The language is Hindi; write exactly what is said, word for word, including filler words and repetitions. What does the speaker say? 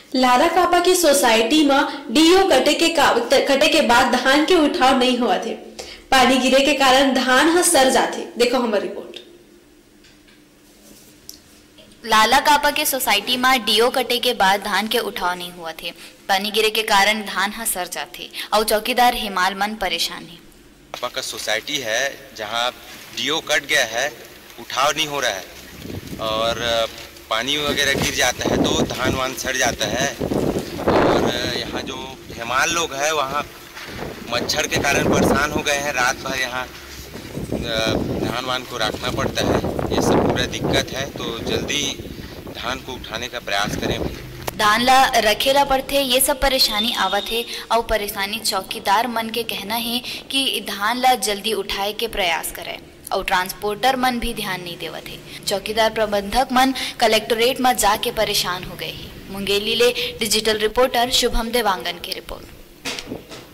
लारा कापा की सोसाइटी में डीओ कटे के कटे के बाद धान के उठाव नहीं हुआ थे। पानी गिरे के कारण धान ह सर जाते। देखो हमारी रिपोर्ट। लाला कापा के सोसाइटी में डीओ कटे के बाद धान के उठाव नहीं हुआ थे। पानी गिरे के कारण धान ह सर जाते और चौकीदार हिमाल मन परेशान है। कापा का सोसाइटी है जहाँ डीओ कट गया है, उठाव नहीं हो रहा है और पानी वगैरह गिर जाता है तो धान वान सड़ जाता है। और यहाँ जो हिमाल लोग हैं वहाँ मच्छर के कारण परेशान हो गए हैं। रात भर यहाँ धान वान को रखना पड़ता है। ये सब पूरा दिक्कत है, तो जल्दी धान को उठाने का प्रयास करें। धान ला रखेला पड़ते, ये सब परेशानी आवत है और परेशानी चौकीदार मन के कहना है कि धान ला जल्दी उठाए के प्रयास करें और ट्रांसपोर्टर मन भी ध्यान नहीं देवत है। चौकीदार प्रबंधक मन कलेक्टोरेट में जाके परेशान हो गए हैं। मुंगेली ले डिजिटल रिपोर्टर शुभम देवांगन की रिपोर्ट।